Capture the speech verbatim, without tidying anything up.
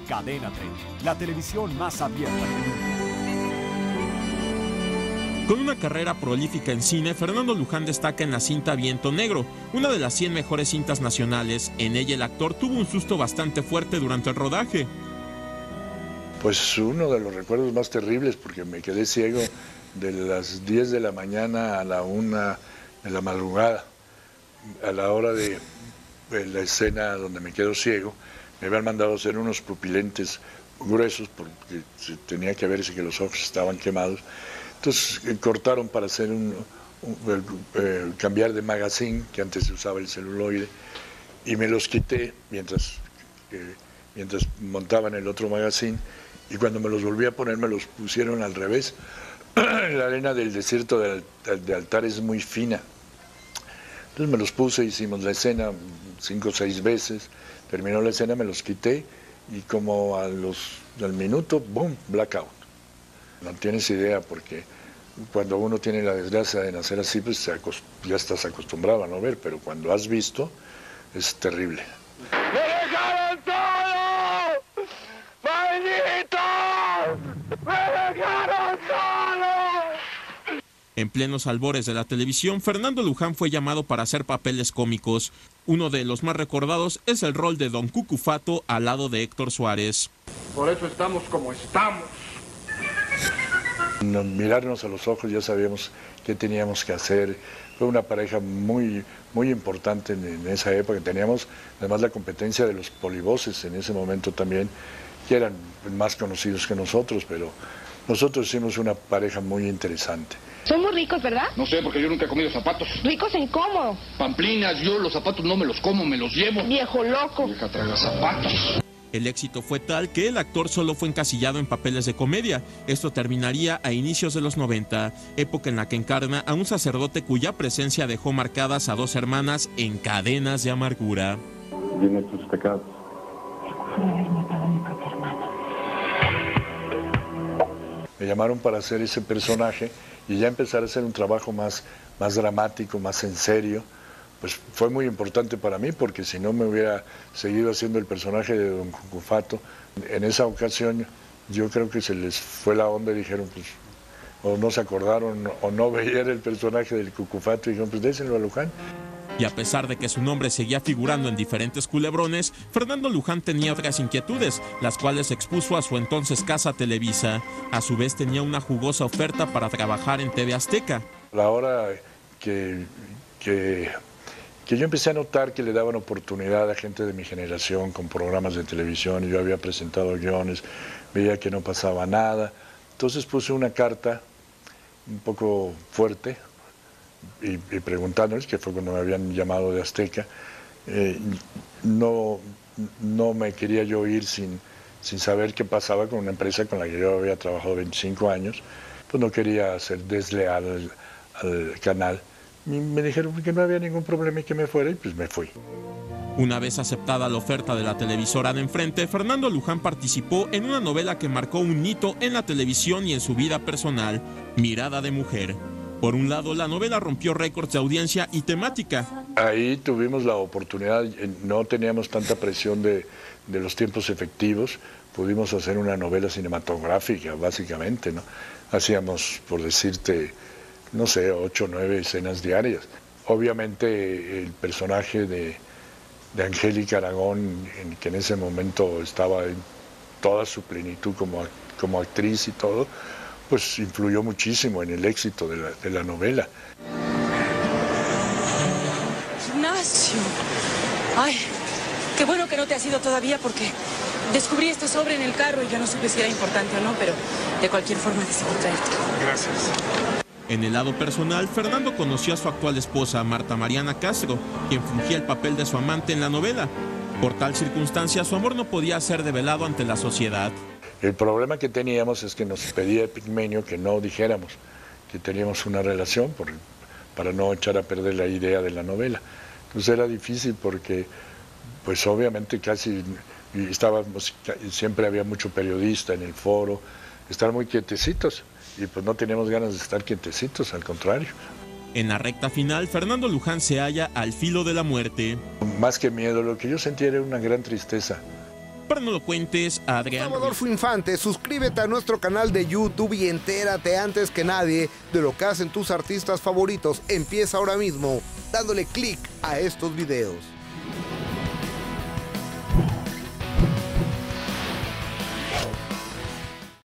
Cadena treinta, la televisión más abierta del mundo. Con una carrera prolífica en cine, Fernando Luján destaca en la cinta Viento Negro, una de las cien mejores cintas nacionales. En ella el actor tuvo un susto bastante fuerte durante el rodaje. Pues uno de los recuerdos más terribles, porque me quedé ciego de las diez de la mañana a la una de la madrugada. A la hora de, de la escena donde me quedo ciego, me habían mandado a hacer unos pupilentes gruesos porque tenía que verse que los ojos estaban quemados. Entonces eh, cortaron para hacer un, un eh, cambiar de magazine, que antes se usaba el celuloide, y me los quité mientras, eh, mientras montaban el otro magazine, y cuando me los volví a poner me los pusieron al revés. La arena del desierto de, de Altar es muy fina. Entonces me los puse, hicimos la escena cinco o seis veces, terminó la escena, me los quité, y como a los, al minuto, ¡boom!, blackout. No tienes idea, porque cuando uno tiene la desgracia de nacer así, pues se ya estás acostumbrado a no ver, pero cuando has visto, es terrible. ¡Me dejaron solo! ¡Malditos! ¡Me dejaron solo! En plenos albores de la televisión, Fernando Luján fue llamado para hacer papeles cómicos. Uno de los más recordados es el rol de Don Cucufato al lado de Héctor Suárez. Por eso estamos como estamos. Mirarnos a los ojos, ya sabíamos qué teníamos que hacer. Fue una pareja muy, muy importante en, en esa época. Teníamos además la competencia de los polivoces en ese momento también, que eran más conocidos que nosotros, pero nosotros hicimos una pareja muy interesante. Son muy ricos, ¿verdad? No sé, porque yo nunca he comido zapatos. ¿Ricos en cómo? Pamplinas, yo los zapatos no me los como, me los llevo. Viejo loco. Vieja traga zapatos. El éxito fue tal que el actor solo fue encasillado en papeles de comedia. Esto terminaría a inicios de los noventa, época en la que encarna a un sacerdote cuya presencia dejó marcadas a dos hermanas en cadenas de amargura. Dime tus pecados. Por haber matado a mi propia hermana. Me llamaron para hacer ese personaje y ya empezar a hacer un trabajo más, más dramático, más en serio. Pues fue muy importante para mí, porque si no me hubiera seguido haciendo el personaje de Don Cucufato. En esa ocasión yo creo que se les fue la onda y dijeron, pues, o no se acordaron o no veían el personaje del Cucufato y dijeron, pues désenlo a Luján. Y a pesar de que su nombre seguía figurando en diferentes culebrones, Fernando Luján tenía otras inquietudes, las cuales expuso a su entonces casa Televisa. A su vez tenía una jugosa oferta para trabajar en T V Azteca. A la hora que... que que yo empecé a notar que le daban oportunidad a gente de mi generación con programas de televisión, y yo había presentado guiones, veía que no pasaba nada. Entonces puse una carta un poco fuerte y, y preguntándoles, que fue cuando me habían llamado de Azteca, eh, no, no me quería yo ir sin, sin saber qué pasaba con una empresa con la que yo había trabajado veinticinco años, pues no quería ser desleal al, al canal. Y me dijeron que no había ningún problema y que me fuera, y pues me fui. Una vez aceptada la oferta de la televisora de enfrente, Fernando Luján participó en una novela que marcó un hito en la televisión y en su vida personal, Mirada de Mujer. Por un lado, la novela rompió récords de audiencia y temática. Ahí tuvimos la oportunidad, no teníamos tanta presión de, de los tiempos efectivos, pudimos hacer una novela cinematográfica, básicamente, ¿no? Hacíamos, por decirte, no sé, ocho o nueve escenas diarias. Obviamente el personaje de, de Angélica Aragón, en, que en ese momento estaba en toda su plenitud como, como actriz y todo, pues influyó muchísimo en el éxito de la, de la novela. Ignacio, ay, qué bueno que no te has ido todavía, porque descubrí este sobre en el carro y yo no supe si era importante o no, pero de cualquier forma decidí traerte. Gracias. En el lado personal, Fernando conoció a su actual esposa, Marta Mariana Castro, quien fungía el papel de su amante en la novela. Por tal circunstancia, su amor no podía ser develado ante la sociedad. El problema que teníamos es que nos pedía Pigmenio que no dijéramos que teníamos una relación por, para no echar a perder la idea de la novela. Entonces era difícil porque, pues obviamente casi estábamos, siempre había mucho periodista en el foro, estar muy quietecitos. Y pues no teníamos ganas de estar quietecitos, al contrario. En la recta final, Fernando Luján se halla al filo de la muerte. Más que miedo, lo que yo sentía era una gran tristeza. Para No Lo Cuentes, Adrián Salvador Ruiz. Fuinfante, suscríbete a nuestro canal de YouTube y entérate antes que nadie de lo que hacen tus artistas favoritos. Empieza ahora mismo dándole clic a estos videos.